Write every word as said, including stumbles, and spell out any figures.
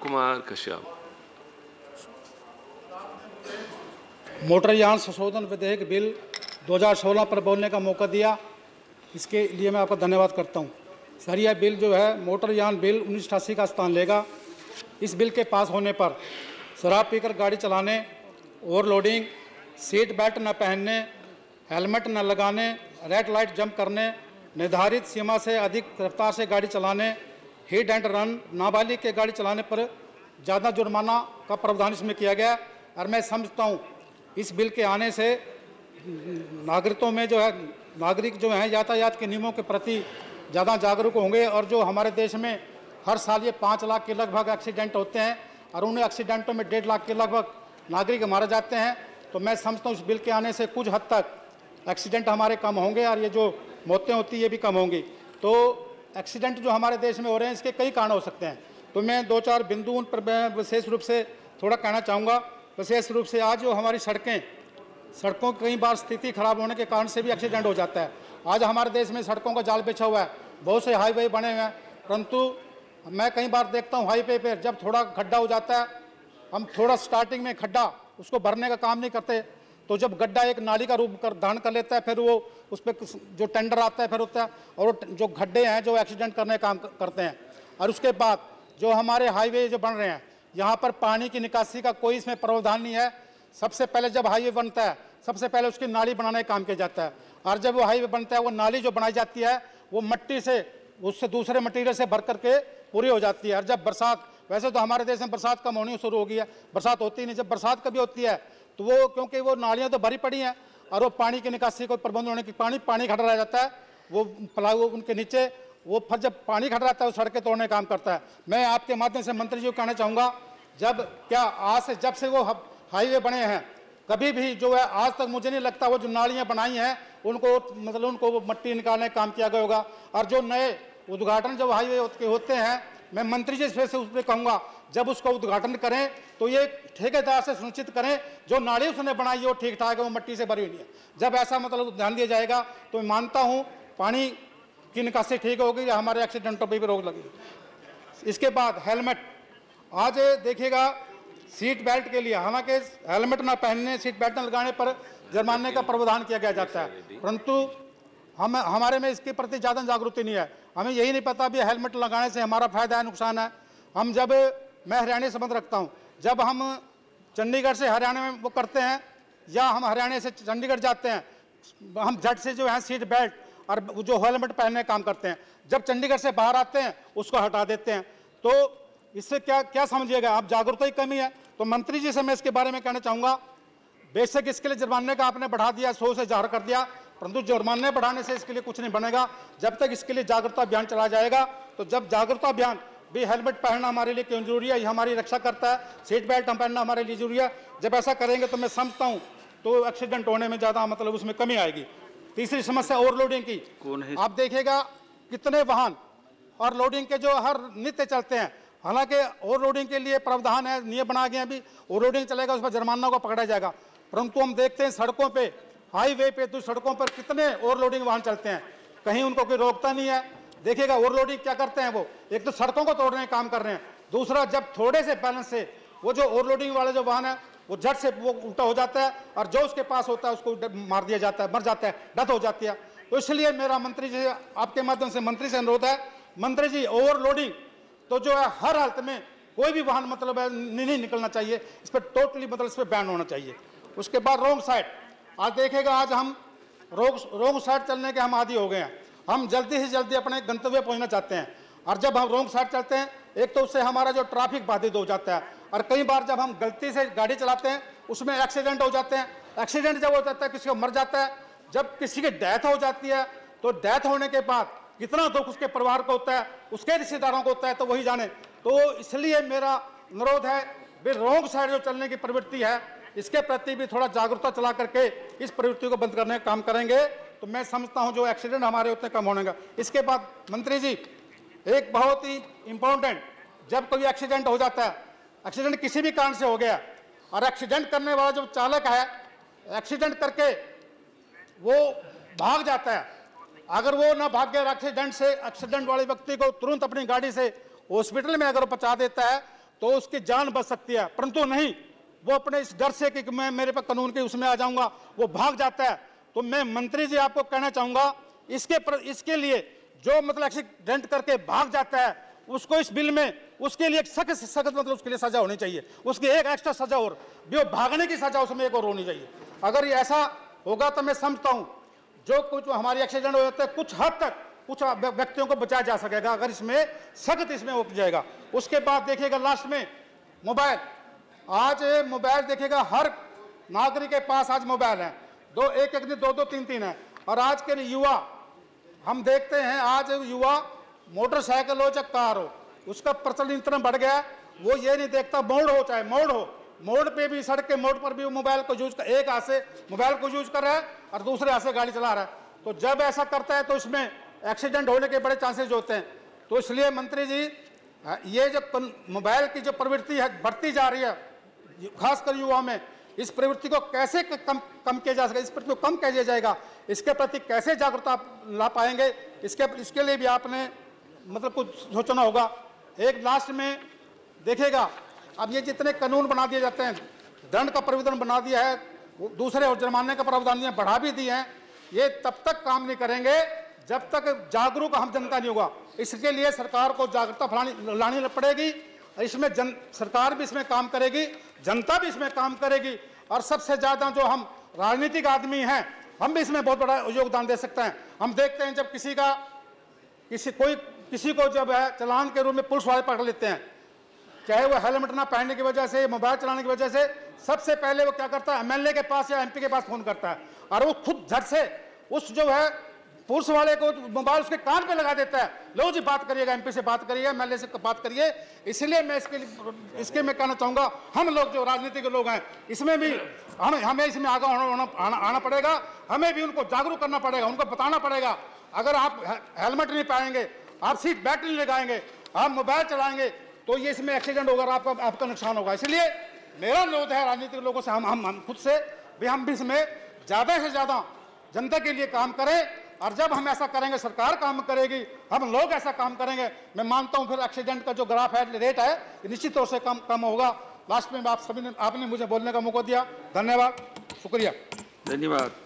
Kumar Kashyap. Motor यान संशोधन विधेयक बिल दो हज़ार सोलह पर बोलने का मौका दिया, इसके लिए मैं आपका धन्यवाद करता हूं। सर, यह बिल जो है मोटर यान बिल उन्नीस सौ अठासी का स्थान लेगा। इस बिल के पास होने पर शराब पीकर गाड़ी चलाने, ओवरलोडिंग, सीट बेल्ट न पहनने, हेलमेट न लगाने, रेड लाइट जंप करने, निर्धारित सीमा से अधिक रफ्तार से गाड़ी चलाने, हिट एंड रन, नाबालिग के गाड़ी चलाने पर ज़्यादा जुर्माना का प्रावधान इसमें किया गया। और मैं समझता हूँ इस बिल के आने से नागरिकों में जो है नागरिक जो हैं यातायात के नियमों के प्रति ज़्यादा जागरूक होंगे। और जो हमारे देश में हर साल ये पाँच लाख के लगभग एक्सीडेंट होते हैं और उन एक्सीडेंटों में डेढ़ लाख के लगभग नागरिक मारे जाते हैं, तो मैं समझता हूँ इस बिल के आने से कुछ हद तक एक्सीडेंट हमारे कम होंगे और ये जो मौतें होती है ये भी कम होंगी। तो एक्सीडेंट जो हमारे देश में हो रहे हैं इसके कई कारण हो सकते हैं, तो मैं दो चार बिंदु उन पर मैं विशेष रूप से थोड़ा कहना चाहूँगा। विशेष रूप से आज जो हमारी सड़कें सड़कों की कई बार स्थिति खराब होने के कारण से भी एक्सीडेंट हो जाता है। आज हमारे देश में सड़कों का जाल बिछा हुआ है, बहुत से हाईवे बने हुए हैं, परंतु मैं कई बार देखता हूँ हाईवे पर जब थोड़ा खड्डा हो जाता है, हम थोड़ा स्टार्टिंग में खड्डा उसको भरने का काम नहीं करते, तो जब गड्ढा एक नाली का रूप कर धारण कर लेता है, फिर वो उस पर जो टेंडर आता है फिर होता है और जो गड्ढे हैं जो एक्सीडेंट करने का काम करते हैं। और उसके बाद जो हमारे हाईवे जो बन रहे हैं यहाँ पर पानी की निकासी का कोई इसमें प्रावधान नहीं है। सबसे पहले जब हाईवे बनता है सबसे पहले उसकी नाली बनाने का काम किया जाता है, और जब वो हाईवे बनता है वो नाली जो बनाई जाती है वो मिट्टी से उससे दूसरे मटीरियल से भर करके पूरी हो जाती है। और जब बरसात, वैसे तो हमारे देश में बरसात कम होनी शुरू हो गई है, बरसात होती नहीं, जब बरसात कभी होती है तो वो क्योंकि वो नालियाँ तो भरी पड़ी हैं और वो पानी की निकासी को प्रबंध होने की पानी पानी खड़ा रह जाता है, वो प्लाऊ उनके नीचे वो फिर जब पानी खड़ा रहता है वो सड़कें तोड़ने का काम करता है। मैं आपके माध्यम से मंत्री जी को कहना चाहूँगा, जब क्या आज से जब से वो हाईवे बने हैं कभी भी जो है आज तक मुझे नहीं लगता वो जो नालियाँ बनाई हैं उनको मतलब उनको वो मिट्टी निकालने का काम किया गया होगा। और जो नए उद्घाटन जब हाईवे होते हैं, मैं मंत्री जी से उस पर कहूँगा जब उसका उद्घाटन करें तो ये ठेकेदार से सुनिश्चित करें जो नाली उसने बनाई है वो ठीक ठाक है, वो मिट्टी से भरी हुई नहीं है। जब ऐसा मतलब ध्यान दिया जाएगा तो मैं मानता हूँ पानी की निकासी ठीक होगी या हमारे एक्सीडेंटों पर भी रोक लगेगी। इसके बाद हेलमेट, आज देखिएगा सीट बेल्ट के लिए हालांकि हेलमेट ना पहनने सीट बेल्ट न लगाने पर जुर्माने का प्रावधान किया गया जाता है, परंतु हम हमारे में इसके प्रति ज़्यादा जागरूकता नहीं है। हमें यही नहीं पता भी हेलमेट लगाने से हमारा फायदा है नुकसान है। हम जब मैं हरियाणा से संबंध रखता हूं, जब हम चंडीगढ़ से हरियाणा में वो करते हैं या हम हरियाणा से चंडीगढ़ जाते हैं, हम झट से जो है सीट बेल्ट और जो हेलमेट पहनने का काम करते हैं, जब चंडीगढ़ से बाहर आते हैं उसको हटा देते हैं। तो इससे क्या क्या समझिएगा आप, जागरूकता की कमी है। तो मंत्री जी से मैं इसके बारे में कहना चाहूँगा, बेशक इसके लिए जुर्माने का आपने बढ़ा दिया, सौ से हजार कर दिया, परंतु जुर्माने बढ़ाने से इसके लिए कुछ नहीं बनेगा जब तक इसके लिए जागरूकता अभियान चला जाएगा। तो जब जागरूकता अभियान भी हेलमेट पहनना हमारे लिए क्यों जरूरी है, ये हमारी रक्षा करता है, सीट बेल्ट हम पहनना हमारे लिए जरूरी है, जब ऐसा करेंगे तो मैं समझता हूँ तो एक्सीडेंट होने में ज़्यादा मतलब उसमें कमी आएगी। तीसरी समस्या ओवरलोडिंग की, आप देखिएगा कितने वाहन और लोडिंग के जो हर नित्य चलते हैं, हालांकि ओवरलोडिंग के लिए प्रावधान है, नियम बना गए हैं, अभी ओवरलोडिंग चलेगा उस पर जुर्माना को पकड़ा जाएगा, परंतु हम देखते हैं सड़कों पे हाईवे पे तो सड़कों पर कितने ओवरलोडिंग वाहन चलते हैं, कहीं उनको कोई रोकता नहीं है। देखिएगा ओवरलोडिंग क्या करते हैं, वो एक तो सड़कों को तोड़ने का काम कर रहे हैं, दूसरा जब थोड़े से बैलेंस से वो जो ओवरलोडिंग वाला जो वाहन है वो झट से वो उल्टा हो जाता है और जो उसके पास होता है उसको मार दिया जाता है, मर जाता है, डेथ हो जाती है। तो इसलिए मेरा मंत्री जी आपके माध्यम से मंत्री से अनुरोध है, मंत्री जी ओवरलोडिंग तो जो है हर हालत में कोई भी वाहन मतलब है नहीं निकलना चाहिए, इस पर टोटली मतलब इस पर बैन होना चाहिए। उसके बाद रोंग साइड, आज देखेगा आज हम रोंग रोंग साइड चलने के हम आदी हो गए हैं, हम जल्दी से जल्दी अपने गंतव्य पहुंचना चाहते हैं और जब हम रोंग साइड चलते हैं एक तो उससे हमारा जो ट्रैफिक बाधित हो जाता है और कई बार जब हम गलती से गाड़ी चलाते हैं उसमें एक्सीडेंट हो जाते हैं। एक्सीडेंट जब हो जाता है किसी को मर जाता है, जब किसी की डेथ हो जाती है तो डेथ होने के बाद कितना दुख उसके परिवार को होता है, उसके रिश्तेदारों को होता है, तो वही जाने। तो इसलिए मेरा अनुरोध है भी रोंग साइड जो चलने की प्रवृत्ति है इसके प्रति भी थोड़ा जागरूकता चला करके इस प्रवृत्ति को बंद करने का काम करेंगे तो मैं समझता हूं जो एक्सीडेंट हमारे होते कम होने का। इसके बाद मंत्री जी एक बहुत ही इंपॉर्टेंट, जब कोई एक्सीडेंट हो जाता है, एक्सीडेंट किसी भी कारण से हो गया और एक्सीडेंट करने वाला जो चालक है एक्सीडेंट करके वो भाग जाता है, अगर वो ना भाग गया एक्सीडेंट से, एक्सीडेंट वाले व्यक्ति को तुरंत अपनी गाड़ी से हॉस्पिटल में अगर पहुंचा देता है तो उसकी जान बच सकती है, परंतु नहीं, वो अपने इस डर से कि मैं मेरे पर कानून के उसमें आ जाऊंगा, वो भाग जाता है। तो मैं मंत्री जी आपको कहना चाहूंगा, इसके पर, इसके लिए जो मतलब एक्सीडेंट करके भाग जाता है उसको इस बिल में उसके लिए सख्त से सख्त मतलब उसके लिए सजा होनी चाहिए, उसकी एक एक्स्ट्रा सजा और भी, भागने की सजा उसमें एक और होनी चाहिए। अगर ये ऐसा होगा तो मैं समझता हूं जो कुछ हमारे एक्सीडेंट हो जाते हैं कुछ हद तक कुछ व्यक्तियों को बचाया जा सकेगा, अगर इसमें सख्त इसमें हो जाएगा। उसके बाद देखिएगा लास्ट में मोबाइल, आज मोबाइल देखिएगा हर नागरिक के पास आज मोबाइल है, दो एक एक दिन दो दो तीन तीन है। और आज के युवा हम देखते हैं, आज युवा मोटरसाइकिल हो चाहे कार हो, उसका प्रचलन इतना बढ़ गया, वो ये नहीं देखता मोड़ हो चाहे मोड़ हो, मोड़ पे भी, सड़क के मोड़ पर भी वो मोबाइल को यूज कर, एक हाथ से मोबाइल को यूज कर रहा है और दूसरे हाथ से गाड़ी चला रहा है। तो जब ऐसा करता है तो इसमें एक्सीडेंट होने के बड़े चांसेस होते हैं। तो इसलिए मंत्री जी, ये जो मोबाइल की जो प्रवृत्ति है बढ़ती जा रही है खासकर युवा में, इस प्रवृत्ति को कैसे कम कम किया जा सके, इस प्रवृत्ति को कम किया जाएगा, इसके प्रति कैसे जागरूकता ला पाएंगे, इसके इसके लिए भी आपने मतलब कुछ सोचना होगा। एक लास्ट में देखिएगा, अब ये जितने कानून बना दिए जाते हैं, दंड का प्रावधान बना दिया है, दूसरे और जुर्माने का प्रावधान दिया, बढ़ा भी दिए हैं, ये तब तक काम नहीं करेंगे जब तक जागरूक हम जनता नहीं होगा। इसके लिए सरकार को जागरूकता फैलानी लानी पड़ेगी, इसमें जन सरकार भी इसमें काम करेगी, जनता भी इसमें काम करेगी, और सबसे ज्यादा जो हम राजनीतिक आदमी हैं हम भी इसमें बहुत बड़ा योगदान दे सकते हैं। हम देखते हैं जब किसी का किसी कोई किसी को जब है चालान के रूप में पुलिस वाले पकड़ लेते हैं, चाहे वो हेलमेट ना पहनने की वजह से, मोबाइल चलाने की वजह से, सबसे पहले वो क्या करता है, एमएलए के पास या एमपी के पास फोन करता है, और वो खुद झट से उस जो है पुलिस वाले को मोबाइल उसके कान पे लगा देता है, लो जी बात करिएगा, एमपी से बात करिए, एमएलए से बात करिए। इसलिए मैं इसके इसके मैं कहना चाहूंगा, हम लोग जो राजनीति के लोग हैं इसमें भी हम हमें इसमें आगे आना, आना, आना पड़ेगा, हमें भी उनको जागरूक करना पड़ेगा, उनको बताना पड़ेगा, अगर आप हेलमेट नहीं पहनेंगे, आप सीट बेल्ट नहीं लगाएंगे, आप मोबाइल चलाएंगे तो ये इसमें एक्सीडेंट होगा, आपका आपका नुकसान होगा। इसलिए मेरा अनुरोध है राजनीतिक लोगों से, हम हम, हम खुद से भी हम भी इसमें ज़्यादा से ज़्यादा जनता के लिए काम करें, और जब हम ऐसा करेंगे सरकार काम करेगी, हम लोग ऐसा काम करेंगे, मैं मानता हूं फिर एक्सीडेंट का जो ग्राफ है, रेट है, निश्चित तौर से कम कम होगा। लास्ट में आप सभी ने आपने मुझे बोलने का मौका दिया, धन्यवाद, शुक्रिया। धन्यवाद।